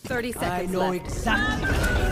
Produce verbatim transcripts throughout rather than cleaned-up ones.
Thirty seconds I know left. exactly.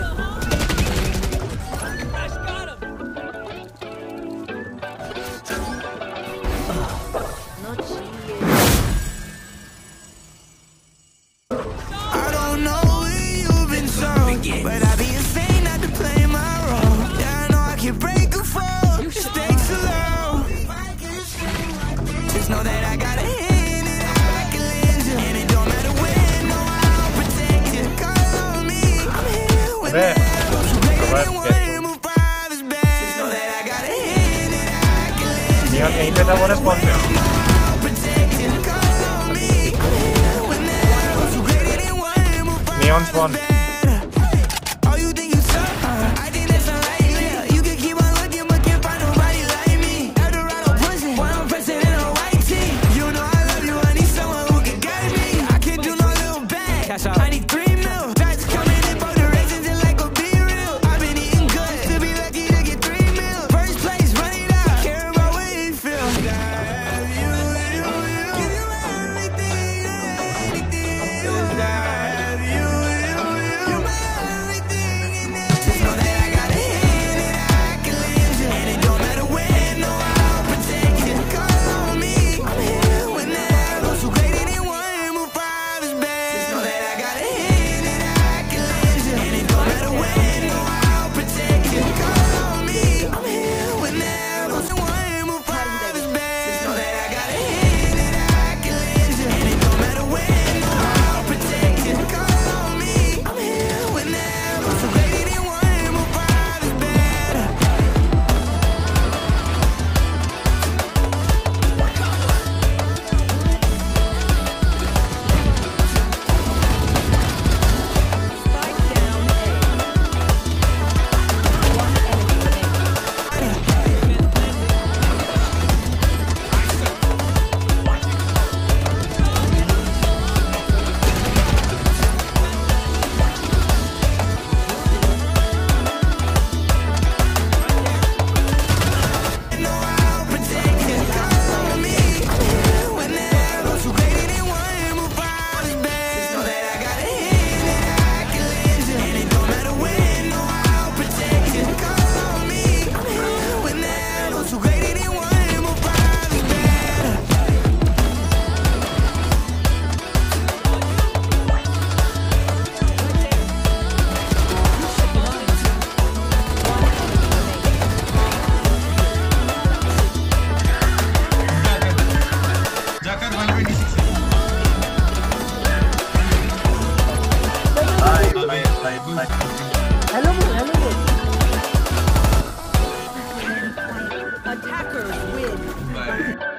I don't know where you've been so, but I be insane not to play my role. Yeah, I know I can break a fall. Stakes are low. Just know that I got a hand and I can lend you, and it don't matter when. No, I'll protect you. Call on me. I'm here when they're so great and one move five is bad. Just know that I got a hand and I can lend you, and it don't matter when. I'll protect you. Call on me. I'm here when they're so great and one move five is bad. Oh, you think you suck? I think that's unlikely. You can keep on looking, but can't find nobody like me. Eldorado pushing, while I'm pressing in a white tee. You know I love you, I need someone who can guide me. I can't do no little bag. I need three mil. That's coming in both directions and like a be real. I've been eating good, to be lucky to get three mil. First place, run it out. Care about what you feel. I have you, you, you. Give you everything, anything. I have you, you, you. You're my everything and everything. Just know that I got a hand and I can lend you, and it don't matter when. No, I'll protect you. Call on me. I'm here when they're those who greater than one move five is bad. Just know that I got a hand and I can lend you, and it don't matter when. No, I'll protect you. Call on me. I'm here when they're those who one move five is bad. Just know that I got a hand and I can lend you, and it don't matter when. No, I'll protect you. Call on me. I'm here when they're those who greater than one move five is bad. Spike down A. One enemy remaining. No, I'll protect you. Call on me. I'm here when they're those who greater than one move five is bad. Just know that I got a hand and I can lend you, and it don't matter when. No, I'll protect you. Call on me. I'm here when they're those who greater than one move five is bad. Hello, hello. Attackers win.